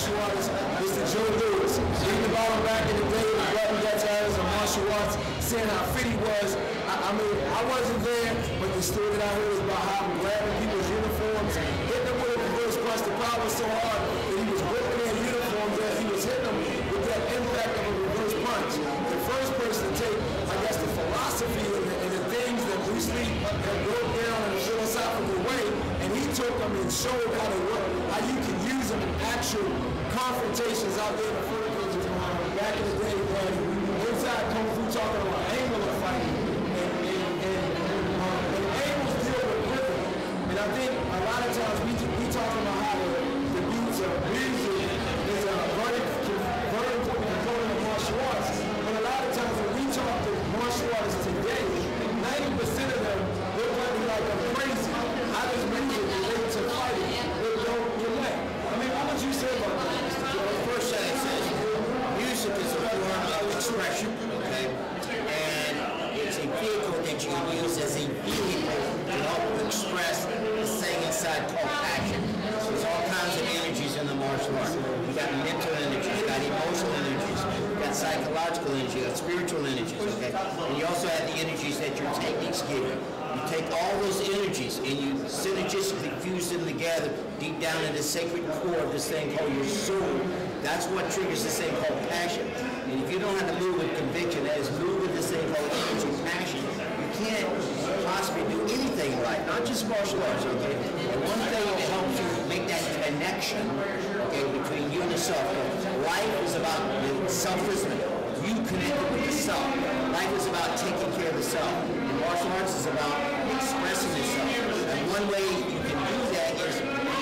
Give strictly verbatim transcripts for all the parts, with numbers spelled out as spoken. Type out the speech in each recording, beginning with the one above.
martial artist, Mister Joe Louis. Reading about him back in the day, the button Dutch artists of martial arts, seeing how fit he was. I, I mean, I wasn't there, but the story that I heard was about how he grabbing people's uniforms, hitting them with a reverse punch. The power was so hard that he was ripping their uniforms that he was hitting them with that impact of a reverse punch. The first person to take, I guess, the philosophy and the, and the things that Bruce Lee had broke down in a philosophical way, and he took them and showed how to work, how you can use them in actual confrontations out there in the first place. Back in the day, when inside Kung Fu talking about angle of fighting, and, and, and, um, and angles deal with rhythm. And I think a lot of times we, we talk about how the, the beats of music is a vertical component of martial arts. But a lot of times when we talk to martial artists today, ninety percent of them look at me like I'm crazy. How does music relate to fighting? It don't relate. I mean, what would you say about that, Mister Jones? First thing it says, music is a form of expression, okay? And it's a vehicle that you can use as a vehicle to help express the thing inside called passion. There's all kinds of energies in the martial art. You got mental energies, you got emotional energies, you got psychological energy, you got spiritual energies, okay? And you also have the energies that your techniques give you. You take all those energies and you synergistically fuse them together deep down in the sacred core of this thing called your soul. That's what triggers this thing called passion. And if you don't have to move with conviction, that is move with this thing called energy, passion, you can't possibly do anything right, not just martial arts, okay? And one thing that helps you make that connection, okay, between you and yourself, life is about self-respect. You connected with yourself. Life is about taking care of yourself. And martial arts is about expressing yourself. And one way you can do that is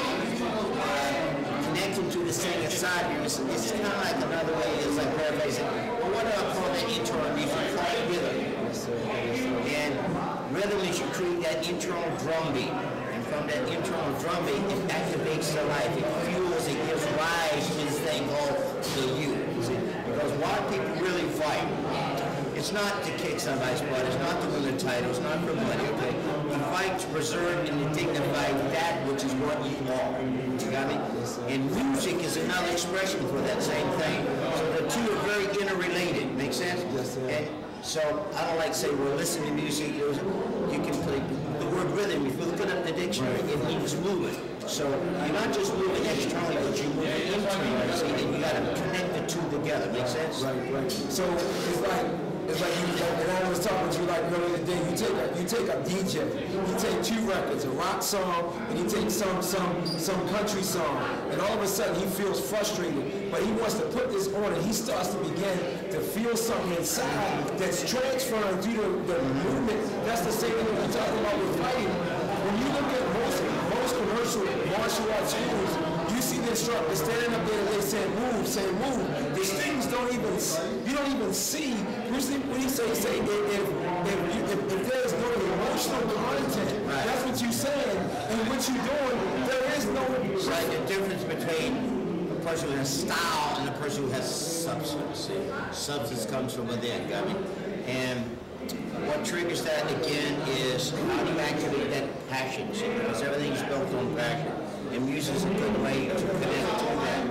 connecting to this thing inside you. It's, it's kind of like another way, it's like paraphrasing. Well, what do I call that internal music? Call it rhythm. And rhythm is you create that internal drumbeat. And from that internal drumbeat, it activates the life. It fuels, it gives rise to this thing called the you. Because why people really fight, it's not to kick somebody's butt, it's not to win the title, it's not for money, okay? You fight to preserve and to dignify that which is what you are. You got me? And music is another expression for that same thing. So the two are very interrelated. Make sense? Yes, sir. And so I don't like to say, well, listen to music. You can play the word rhythm. If you look it up in the dictionary, it means movement. So you're not just moving externally, but you're moving internally. See, and you got to connect the two together. Make sense? Right, right. So it's like it's like you, and I was talking to you like earlier today. You take a you take a D J. You take two records, a rock song, and you take some some some country song, and all of a sudden he feels frustrated, but he wants to put this on, and he starts to begin to feel something inside that's transferring through the, the movement. That's the same thing we're talking about with fighting. When you look at most most commercial martial arts schools, you see the instructor standing up there and they say move, say move. These things don't even, you don't even see. When he say, say if, if, if, if there's no emotional content, right, that's what you're saying. And what you're doing, there is no... Right, the difference between the person who has style and the person who has substance. See? Substance comes from within, got me? And what triggers that again is how do you activate that passion? See? Because everything's built on passion. And music is a good way to connect to that.